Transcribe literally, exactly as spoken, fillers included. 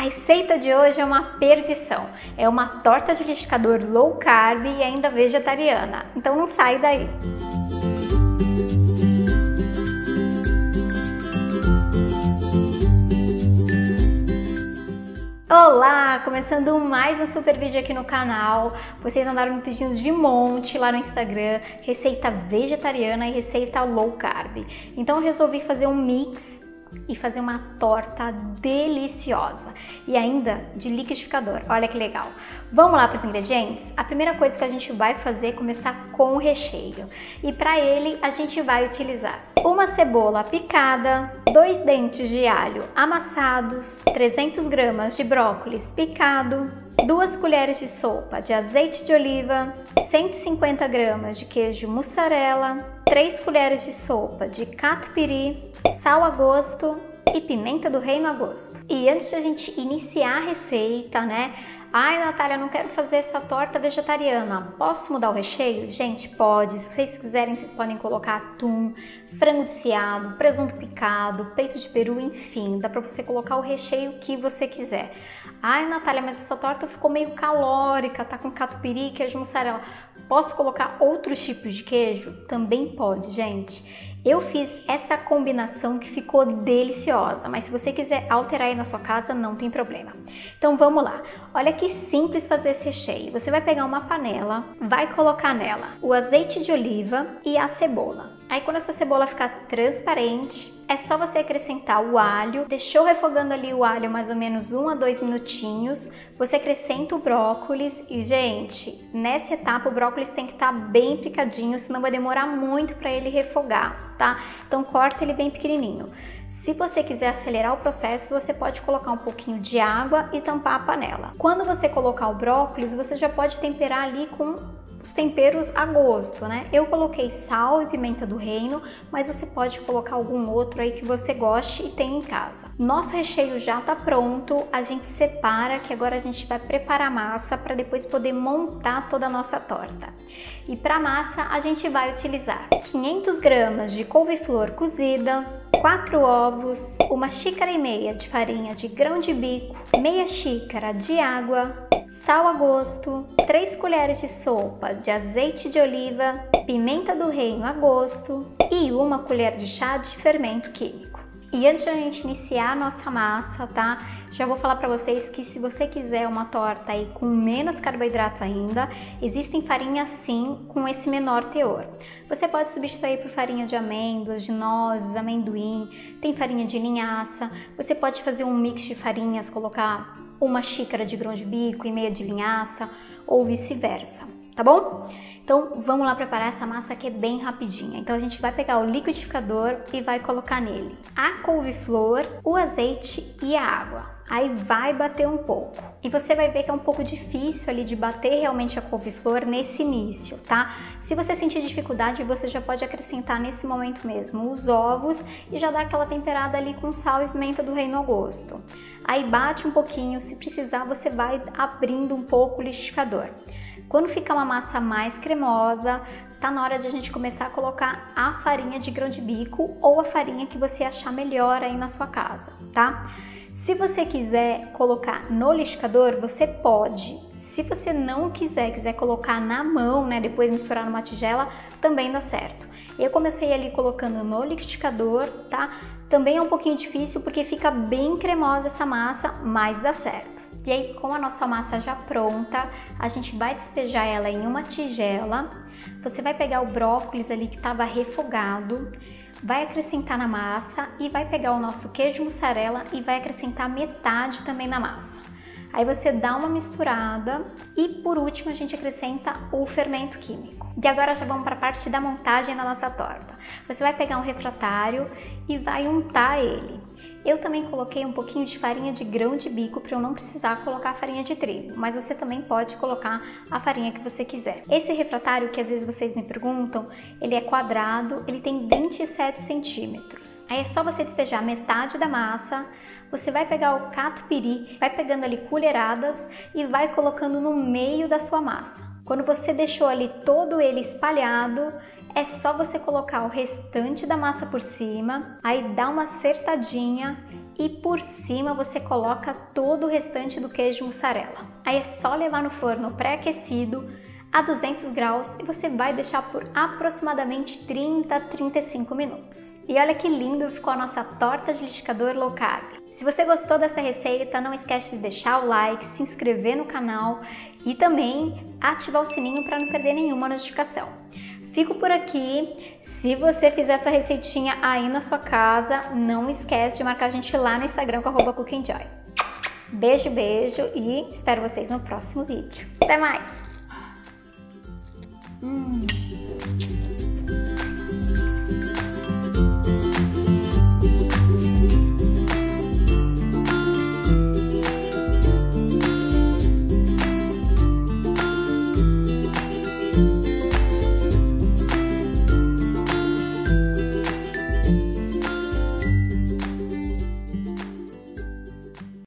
receita de hoje é uma perdição. É uma torta de liquidificador low carb e ainda vegetariana. Então não sai daí. Olá! Começando mais um super vídeo aqui no canal. Vocês andaram me pedindo de monte lá no Instagram receita vegetariana e receita low carb. Então eu resolvi fazer um mix e fazer uma torta deliciosa e ainda de liquidificador. Olha que legal! Vamos lá para os ingredientes? A primeira coisa que a gente vai fazer é começar com o recheio. E para ele a gente vai utilizar uma cebola picada, dois dentes de alho amassados, trezentas gramas de brócolis picado, duas colheres de sopa de azeite de oliva, cento e cinquenta gramas de queijo mussarela, três colheres de sopa de catupiry, sal a gosto e pimenta do reino a gosto. E antes de a gente iniciar a receita, né? Ai, Natália, não quero fazer essa torta vegetariana. Posso mudar o recheio? Gente, pode. Se vocês quiserem, vocês podem colocar atum, frango desfiado, presunto picado, peito de peru, enfim. Dá pra você colocar o recheio que você quiser. Ai, Natália, mas essa torta ficou meio calórica, tá com catupiry, queijo mussarela. Posso colocar outros tipos de queijo? Também pode, gente. Eu fiz essa combinação que ficou deliciosa, mas se você quiser alterar aí na sua casa, não tem problema. Então vamos lá. Olha que simples fazer esse recheio. Você vai pegar uma panela, vai colocar nela o azeite de oliva e a cebola. Aí quando essa cebola ficar transparente, é só você acrescentar o alho, deixou refogando ali o alho mais ou menos um a dois minutinhos, você acrescenta o brócolis e, gente, nessa etapa o brócolis tem que estar bem picadinho, senão vai demorar muito para ele refogar, tá? Então corta ele bem pequenininho. Se você quiser acelerar o processo, você pode colocar um pouquinho de água e tampar a panela. Quando você colocar o brócolis, você já pode temperar ali com os temperos a gosto, né? Eu coloquei sal e pimenta do reino, mas você pode colocar algum outro aí que você goste e tem em casa. Nosso recheio já tá pronto, a gente separa que agora a gente vai preparar a massa para depois poder montar toda a nossa torta. E para massa a gente vai utilizar quinhentas gramas de couve-flor cozida, quatro ovos, uma xícara e meia de farinha de grão de bico, meia xícara de água, sal a gosto, três colheres de sopa de azeite de oliva, pimenta do reino a gosto e uma colher de chá de fermento químico. E antes de a gente iniciar a nossa massa, tá? Já vou falar para vocês que se você quiser uma torta aí com menos carboidrato ainda, existem farinhas sim com esse menor teor. Você pode substituir por farinha de amêndoas, de nozes, amendoim, tem farinha de linhaça, você pode fazer um mix de farinhas, colocar uma xícara de grão de bico e meia de linhaça ou vice-versa, tá bom? Então vamos lá preparar essa massa que é bem rapidinha. Então a gente vai pegar o liquidificador e vai colocar nele a couve-flor, o azeite e a água. Aí vai bater um pouco. E você vai ver que é um pouco difícil ali de bater realmente a couve-flor nesse início, tá? Se você sentir dificuldade, você já pode acrescentar nesse momento mesmo os ovos e já dar aquela temperada ali com sal e pimenta do reino ao gosto. Aí bate um pouquinho, se precisar você vai abrindo um pouco o liquidificador. Quando ficar uma massa mais cremosa, tá na hora de a gente começar a colocar a farinha de grão de bico ou a farinha que você achar melhor aí na sua casa, tá? Se você quiser colocar no liquidificador, você pode. Se você não quiser, quiser colocar na mão, né, depois misturar numa tigela, também dá certo. Eu comecei ali colocando no liquidificador, tá? Também é um pouquinho difícil porque fica bem cremosa essa massa, mas dá certo. E aí, com a nossa massa já pronta, a gente vai despejar ela em uma tigela. Você vai pegar o brócolis ali que estava refogado, vai acrescentar na massa e vai pegar o nosso queijo mussarela e vai acrescentar metade também na massa. Aí você dá uma misturada e por último a gente acrescenta o fermento químico. E agora já vamos para a parte da montagem da nossa torta. Você vai pegar um refratário e vai untar ele. Eu também coloquei um pouquinho de farinha de grão de bico para eu não precisar colocar farinha de trigo, mas você também pode colocar a farinha que você quiser. Esse refratário que às vezes vocês me perguntam, ele é quadrado, ele tem vinte e sete centímetros. Aí é só você despejar metade da massa, você vai pegar o catupiry, vai pegando ali colheradas e vai colocando no meio da sua massa. Quando você deixou ali todo ele espalhado, é só você colocar o restante da massa por cima, aí dá uma acertadinha e por cima você coloca todo o restante do queijo mussarela. Aí é só levar no forno pré-aquecido a duzentos graus e você vai deixar por aproximadamente trinta a trinta e cinco minutos. E olha que lindo ficou a nossa torta de liquidificador low carb. Se você gostou dessa receita, não esquece de deixar o like, se inscrever no canal e também ativar o sininho para não perder nenhuma notificação. Fico por aqui. Se você fizer essa receitinha aí na sua casa, não esquece de marcar a gente lá no Instagram com arroba cookingjoy. Beijo, beijo e espero vocês no próximo vídeo. Até mais! Hum.